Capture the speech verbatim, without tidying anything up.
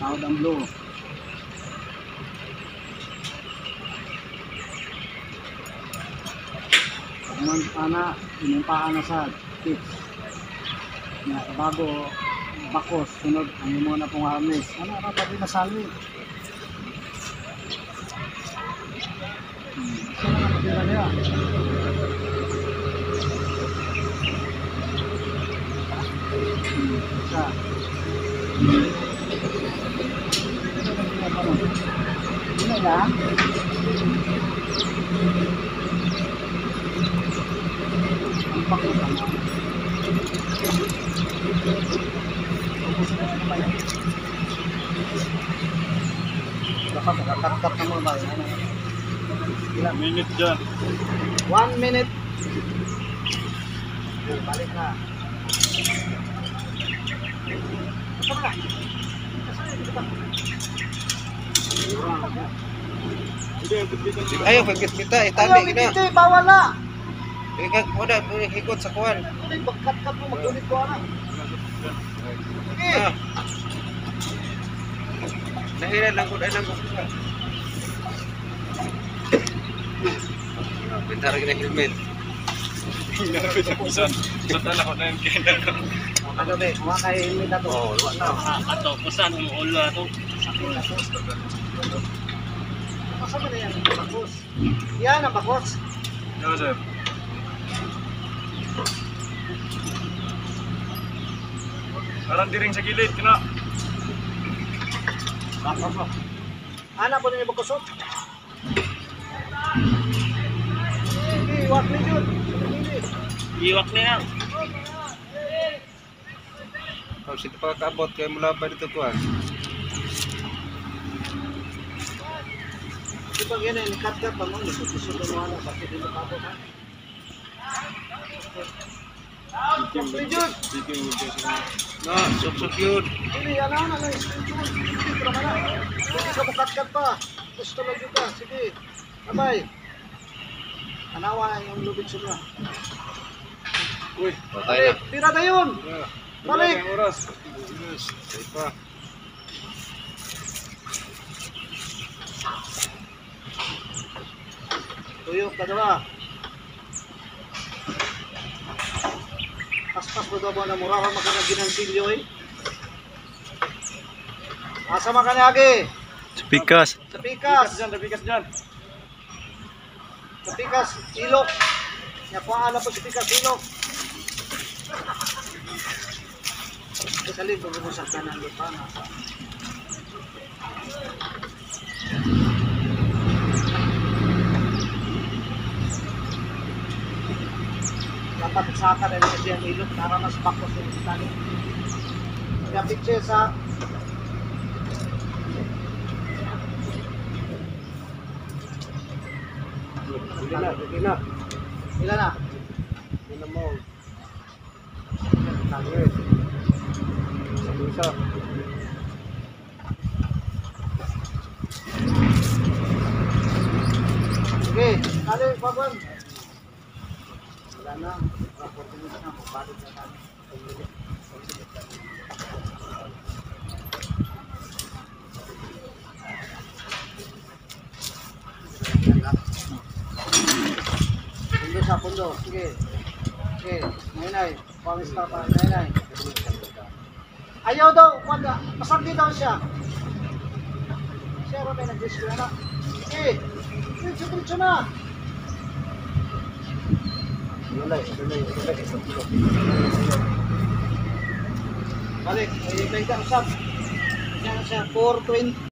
Sahod ang blue. Pagman ana, inumpaan na sa tips. Na bago bakos, sunod ang imo na pong harness. Ano ra pa din nasali? Hmm, sana na patira niya. Hmm, isa. Ini lah. Nampak na sama. Dapat nakakat-kat na mga bayan. Ilang minute dyan? One minute. Balik na. Ayo pagkit kita itali Ayaw, kita. hindi, bawal na. Ikag wala hikot sa kuan. Hindi, bagkat-kat mo, mag-unit ko na. Sige. Ah. Nahiran lang kun anang ko. Pintar kita helmet. Ginamit sa pisan. Total ako na yung kaya. Ano ba, mga kahilmi na to. Oh, luwa na. Ato, kusan mo ulo ato. Sakit na to. Masama na yan, bakos. Yan ang bakos. Yo, sir. Parang diring sa gilid, kina. Bakos mo. Anak po na yung bakosot. Hindi, iwak na yun. Iwak na yan. Kau situ pa kaabot kay mula ba dito kuan. Di ba ganyan, nikat-kat pa mo, nisusunod mo na, bakit hindi makabot ha? Yun! No, suksok yun. Hindi, yan na, lang, yun. Hindi, pero ka na. Hindi ka makat-kat pa. Gusto lang yun ka, sige. Abay. Anawa yung lubid sumla. Uy, Patay na. Tira na yun! Balik! Ang oras. Say pa. Tuyok ka diba? Paspas mo daw na mura ka makanagin ng silyo eh. Asa makanagi? Pikas. Sa pikas! dyan, pikas dyan. Sa pikas, ilok. Nakuhaan na po sa pikas, ilok. Kasalin, pag-umusap ka ng lupa na. Dapat saka na rin siya ilok para mas bakos yung tali. Kapit siya sa Hindi na, hindi na. ilan na? Hindi na mo. Tangin. Sa bulsa. Sige, kali, babon. Wala na, opportunity na, magbalik na tayo. Pundo sa pundo, sige. Sige, nainay, pang-star pa, nainay. Ayaw daw, wala, masardi daw siya. Siya rin may nag-display na. Sige, diretso-diretso na. Ulay, ulay, ulay. Balik, ay tayo ka usap. Yan siya, four twenty.